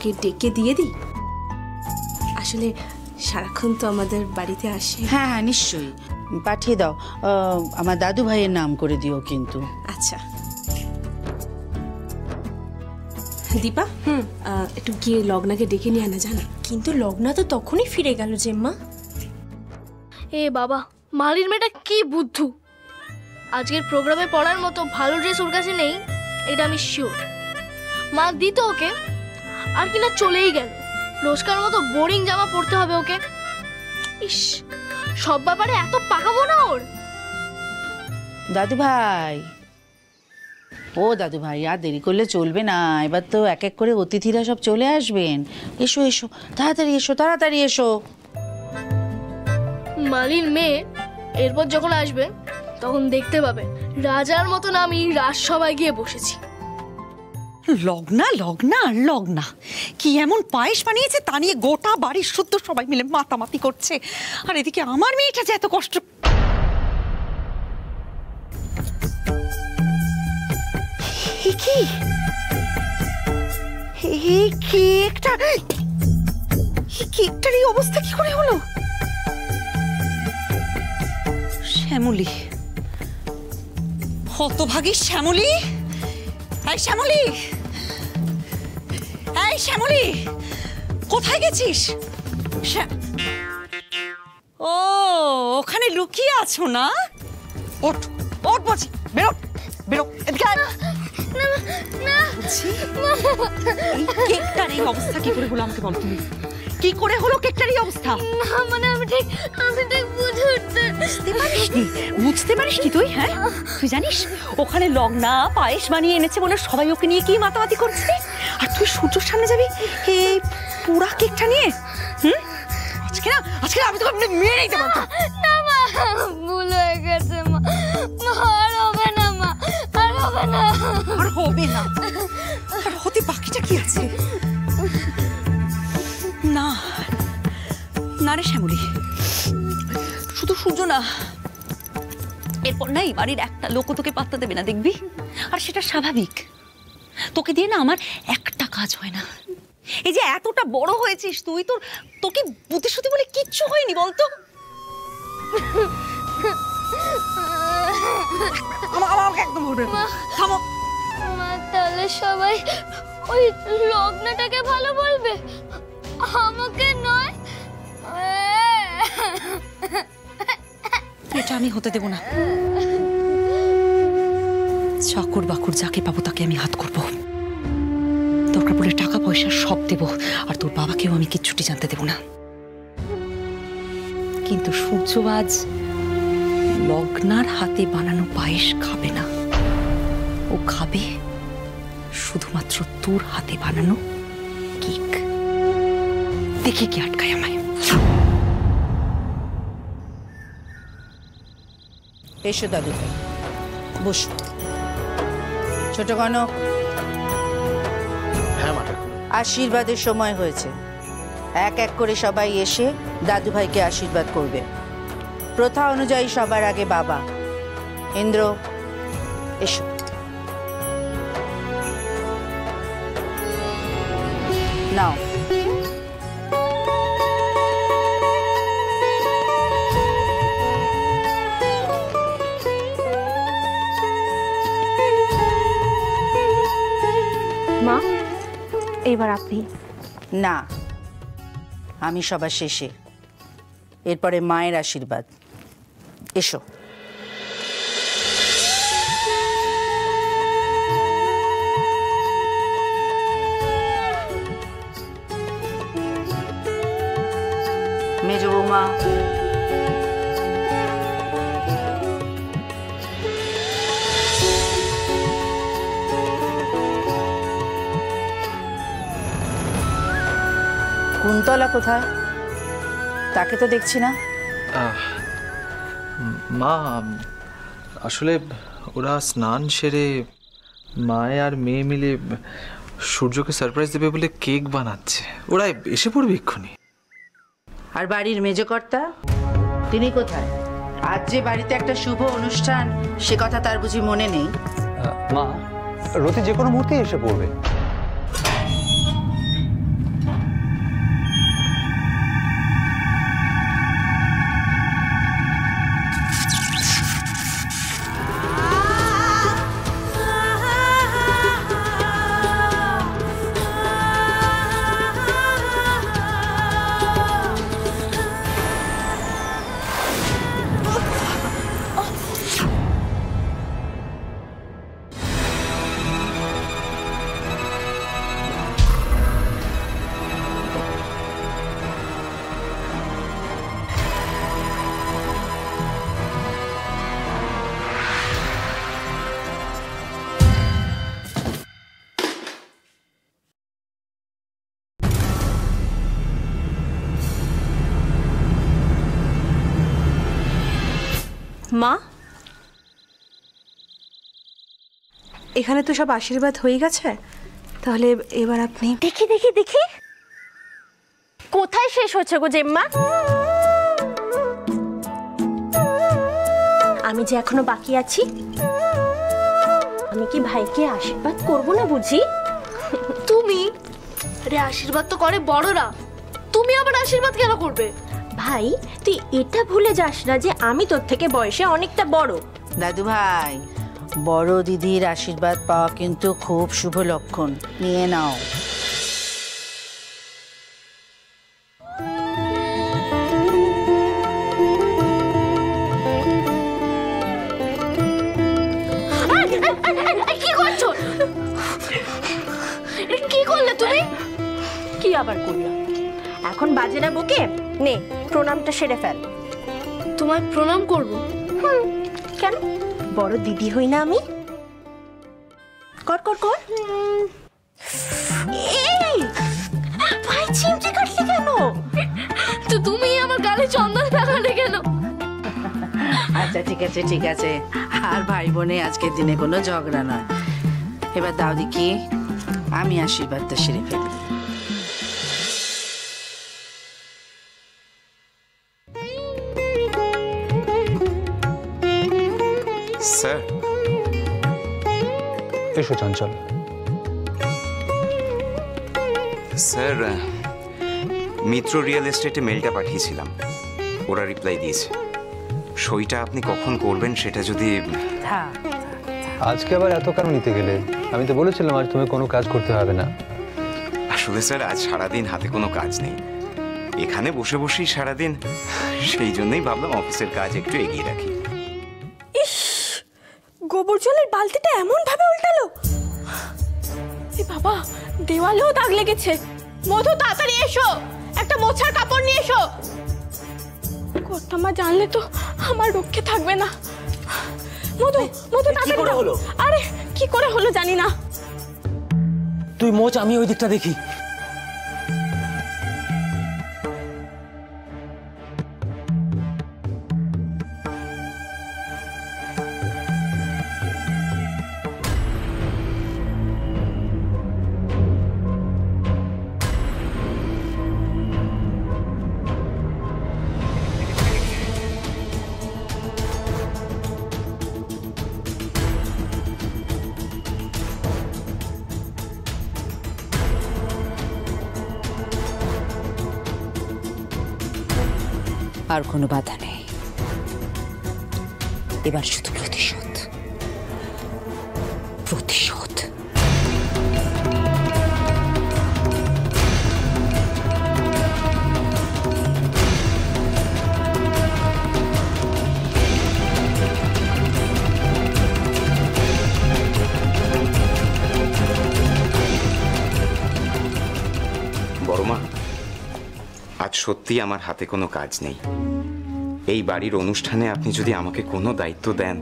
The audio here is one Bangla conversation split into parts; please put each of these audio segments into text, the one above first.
ওকে ডেকে দিয়ে দিই? আসলে সারাক্ষণ তো আমাদের বাড়িতে আসে। হ্যাঁ হ্যাঁ নিশ্চয়ই, পাঠিয়ে দাও। আমার দাদু ভাইয়ের নাম করে দিও কিন্তু। আচ্ছা দীপা, একটু গিয়ে লগ্নাকে ডেকে নিয়ে আনা জানা। কিন্তু লগ্না তো তখনই ফিরে গেল জেম্মা। এ বাবা, মালির মেয়েটা কি বুদ্ধু। আজকের প্রোগ্রামে পড়ার মতো ভালো ড্রেস ওর কাছে নেই, এটা আমি শিওর। মা দিত ওকে, আর কিনা চলেই গেল। রোজকার মতো বোরিং জামা পরতে হবে ওকে। ইস, সব ব্যাপারে এত পাকাবো না ওর। দাদু ভাই, ও দাদু ভাই, আর দেরি করলে চলবে না। এবার তো এক এক করে অতিথিরা সব চলে আসবেন। এসো এসো, তাড়াতাড়ি এসো, তাড়াতাড়ি এসো। মালির মেয়ে এরপর যখন আসবে তখন দেখতে পাবে রাজার মতন আমি রাজসভায় গিয়ে বসেছি। লগ্না লগ্না আর লগ্না কি এমন পায়েস বানিয়েছে তা নিয়ে গোটা বাড়ির শুদ্ধ সবাই মিলে মাতামাতি করছে। আর এদিকে আমার মেয়েটা যে এত কষ্ট। কি এই কেকটার এই অবস্থা কি করে হলো? শ্যামলী, হতভাগী শ্যামলী। এই শ্যামলী, এই শ্যামলী, কোথায় গেছিস? ও, ওখানে লুকিয়ে আছো না? ওঠ ওঠ বলছি, বেরো বেরো, এদিকে আয়। এই কেকটার এই অবস্থা কি করে হলো আমাকে বল তুমি। কি করে হলো কেকটার এই অবস্থা? না মানে আমি ঠিক বুঝতে পারিসনি তুই? হ্যাঁ, তুই জানিস ওখানে লগ্না পায়েস বানিয়ে এনেছে বলে সবাই ওকে নিয়ে কি মাতামাতি করছে, আর তুই সূর্যর সামনে যাবি এই পুরা কেকটা নিয়ে? আজকে আমি তোকে মেরেই দেবো। না মা, ভুল হয়ে গেছে মা, আর হবে না মা, আর হবে না। আর হবে না? আর হতে বাকিটা কি আছে? না না রে শ্যামলী, শুধু সূর্য না, এরপর না এই বাড়ির একটা লোকও তোকে পাত্তা দেবে না, দেখবি। আর সেটা স্বাভাবিক। তোকে দিয়ে না আমার একটা কাজ হয় না। এই যে এতটা বড় হয়েছিস তুই, তোকে বুদ্ধিশুদ্ধি বলে কিচ্ছু হয়নি বলতো? আমাকে একদম থামো। মা, তাহলে সবাই ওই লগ্নটাকে ভালো বলবে, আমাকে নয়? এটা আমি হতে দেব না। চাকর বাকুর যাকে পাবো তাকে আমি হাত করবো, দরকার পড়লে টাকা পয়সা সব দেব, আর তোর বাবাকেও আমি কিচ্ছুটি জানতে দেব না। কিন্তু সূর্য আজ লগ্নার হাতে বানানো পায়েস খাবে না, ও খাবে শুধুমাত্র তোর হাতে বানানো কেক। দেখে কি আটকায় আমায়। এসো দাদু ভাই, বসো। ছোট কনক, আশীর্বাদের সময় হয়েছে। এক এক করে সবাই এসে দাদু ভাইকে আশীর্বাদ করবে। প্রথা অনুযায়ী সবার আগে বাবা। ইন্দ্র, এসো। নাও। মা, এবার আপনি। না, আমি সবার শেষে, এরপরে মায়ের আশীর্বাদ। এসো। মেজ বৌমা, কুন্তলা কোথায়? তাকে তো দেখছি না। মা, আসলে ওরা স্নান সেরে মায়ে আর মেয়ে মিলে সূর্যকে সারপ্রাইজ দেবে বলে কেক বানাচ্ছে। ওরা এসে পড়বে এক্ষুনি। আর বাড়ির মেজকর্তা তিনি কোথায়? আজ যে বাড়িতে একটা শুভ অনুষ্ঠান, সে কথা তার বুঝি মনে নেই? মা, রতি যে কোনো মুহূর্তে এসে পড়বে। মা, এখানে তো সব আশীর্বাদ হয়ে গেছে, তাহলে এবার আপনি। দেখি দেখি দেখি কোথায় শেষ হচ্ছে গো জেম্মা? আমি যে এখনো বাকি আছি, আমি কি ভাইকে আশীর্বাদ করব না বুঝি? তুমি আরে আশীর্বাদ তো করে বড়রা, তুমি আবার আশীর্বাদ কেন করবে? ভাই তুই এটা ভুলে যাস না যে আমি তোর থেকে বয়সে অনেকটা বড়। দাদু ভাই, বড় দিদির আশীর্বাদ পাওয়া কিন্তু খুব শুভ লক্ষণ, নিয়ে নাও। কি করছো? কি করলে তুমি? কি আবার করলাম? এখন বাজে না বকে, নে প্রণামটা সেরে ফেল। তোমায় প্রণাম করব? কেন, বড় দিদি হই না আমি? কর কর কর। এই ভাই, চিমটি কাটলি কেন? তো তুমি আমার গালে চন্দন লাগালে কেন? আচ্ছা ঠিক আছে ঠিক আছে, আর ভাই বোনে আজকের দিনে কোনো ঝগড়া নয়। এবার দাও দেখি আমি আশীর্বাদটা সেরে ফেলি। স্যার, এসো চঞ্চল। স্যার, মিত্র রিয়েল এস্টেটে মেলটা পাঠিয়েছিলাম, ওরা রিপ্লাই দিয়েছে। সইটা আপনি কখন করবেন সেটা যদি। আজকে আবার এত কেন নিতে গেলে? আমি তো বলেছিলাম আজ তুমি কোনো কাজ করতে হবে না। আসলে স্যার আজ সারাদিন হাতে কোনো কাজ নেই, এখানে বসে বসেই সারাদিন, সেই জন্যই ভাবলাম অফিসের কাজ একটু এগিয়ে রাখি। গোবর জলের বালতিটা এমন ভাবে উল্টালো, এ বাবা, দেওয়ালেও দাগ লেগেছে। মধু তাড়াতাড়ি এসো, একটা মোছার কাপড় নিয়ে এসো। কর্তামা জানলে তো আমার রক্ষে থাকবে না। মধু মধু তাড়াতাড়ি হলো। আরে কি করে হলো জানি না। তুই মোচ, আমি ওই দিকটা দেখি। আর কোনো বাধা নেই, এবার শুধু প্রতিশোধ, প্রতিশোধ। বড়মা, আজ সত্যি আমার হাতে কোনো কাজ নেই। এই বাড়ির অনুষ্ঠানে আপনি যদি আমাকে কোনো দায়িত্ব দেন।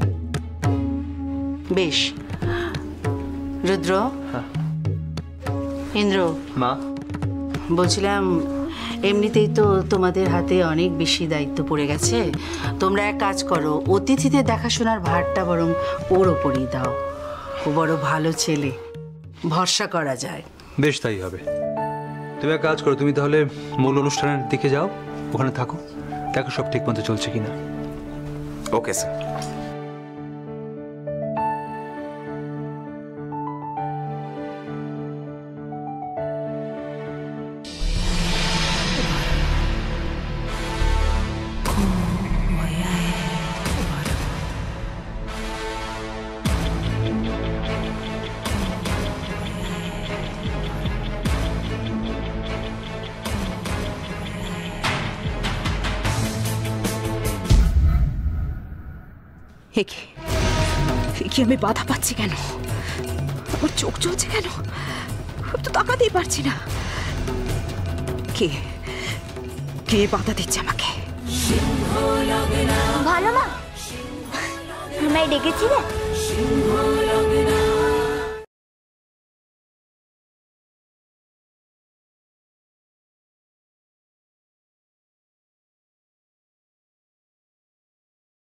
বেশ, রুদ্র, ইন্দ্র, মা, বলছিলাম এমনিতেই তো তোমাদের হাতে অনেক বেশি দায়িত্ব পড়ে গেছে। তোমরা এক কাজ করো, অতিথিদের দেখাশোনার ভারটা বরং ওর ওপরই দাও। ও বড় ভালো ছেলে, ভরসা করা যায়। বেশ তাই হবে। তুমি এক কাজ করো, তুমি তাহলে মূল অনুষ্ঠানের দিকে যাও, ওখানে থাকো, দেখো সব ঠিক মতো চলছে কিনা। Okay sir. কি আমি বাধা পাচ্ছি কেন? আমার চোখ জ্বলছে কেন? আমি তো তাকাতেই পারছি না। কে কে বাধা দিচ্ছে আমাকে? ভালো মা, আমায় ডেকেছিলে?